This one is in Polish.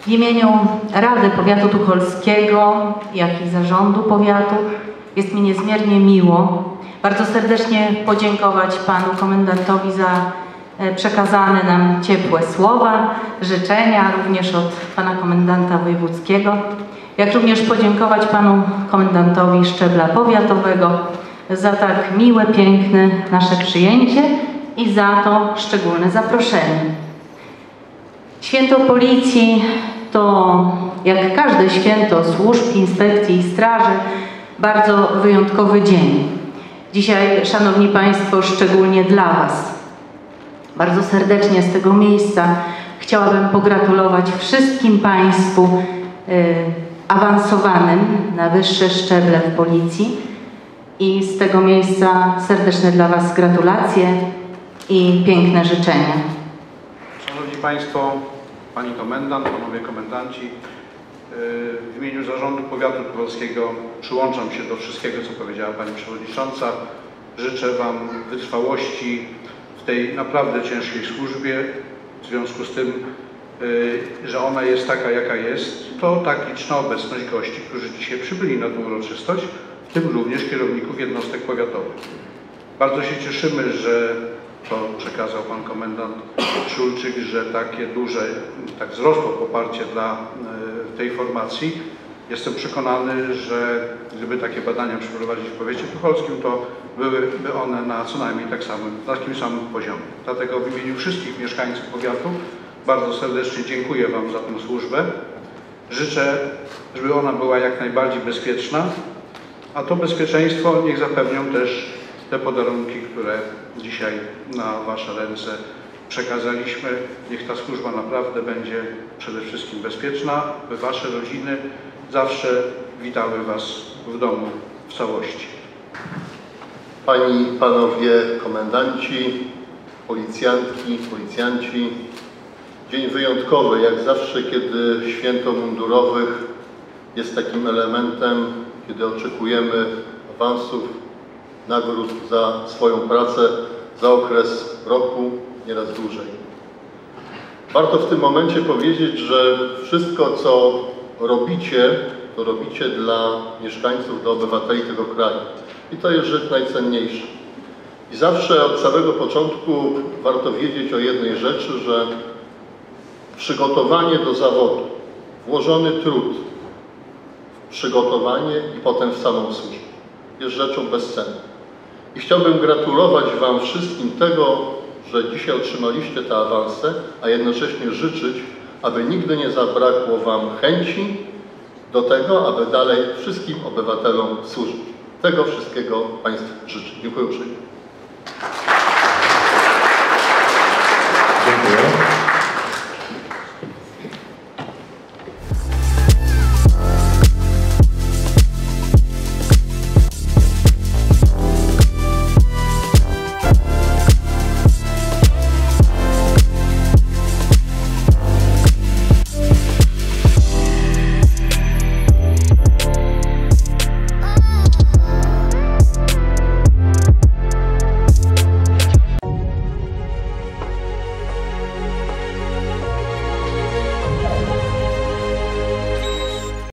W imieniu Rady Powiatu Tucholskiego, jak i Zarządu Powiatu jest mi niezmiernie miło bardzo serdecznie podziękować Panu Komendantowi za przekazane nam ciepłe słowa, życzenia, również od Pana Komendanta Wojewódzkiego, jak również podziękować Panu Komendantowi Szczebla Powiatowego za tak miłe, piękne nasze przyjęcie i za to szczególne zaproszenie. Święto Policji to, jak każde święto służb, inspekcji i straży, bardzo wyjątkowy dzień. Dzisiaj, Szanowni Państwo, szczególnie dla Was. Bardzo serdecznie z tego miejsca chciałabym pogratulować wszystkim Państwu awansowanym na wyższe szczeble w Policji i z tego miejsca serdeczne dla Was gratulacje i piękne życzenia. Szanowni Państwo, Pani Komendant, Panowie Komendanci, w imieniu Zarządu Powiatu Tucholskiego przyłączam się do wszystkiego, co powiedziała Pani Przewodnicząca. Życzę Wam wytrwałości w tej naprawdę ciężkiej służbie, w związku z tym, że ona jest taka, jaka jest, to tak liczna obecność gości, którzy dzisiaj przybyli na tę uroczystość, w tym również kierowników jednostek powiatowych. Bardzo się cieszymy, że to przekazał Pan Komendant Szulczyk, że takie duże, tak wzrosło poparcie dla tej formacji. Jestem przekonany, że gdyby takie badania przeprowadzić w powiecie tucholskim, to byłyby one na co najmniej takim samym poziomie. Dlatego w imieniu wszystkich mieszkańców powiatu bardzo serdecznie dziękuję Wam za tę służbę. Życzę, żeby ona była jak najbardziej bezpieczna, a to bezpieczeństwo niech zapewnią też te podarunki, które dzisiaj na Wasze ręce przekazaliśmy. Niech ta służba naprawdę będzie przede wszystkim bezpieczna, by Wasze rodziny zawsze witały Was w domu w całości. Panie i Panowie Komendanci, policjantki, policjanci, dzień wyjątkowy, jak zawsze, kiedy święto mundurowych jest takim elementem, kiedy oczekujemy awansów, nagród za swoją pracę, za okres roku, nieraz dłużej. Warto w tym momencie powiedzieć, że wszystko, co robicie, to robicie dla mieszkańców, dla obywateli tego kraju. I to jest rzecz najcenniejsza. I zawsze od samego początku warto wiedzieć o jednej rzeczy, że przygotowanie do zawodu, włożony trud w przygotowanie i potem w samą służbę jest rzeczą bezcenną. I chciałbym gratulować Wam wszystkim tego, że dzisiaj otrzymaliście te awanse, a jednocześnie życzyć, aby nigdy nie zabrakło Wam chęci do tego, aby dalej wszystkim obywatelom służyć. Tego wszystkiego Państwu życzę. Dziękuję uprzejmie.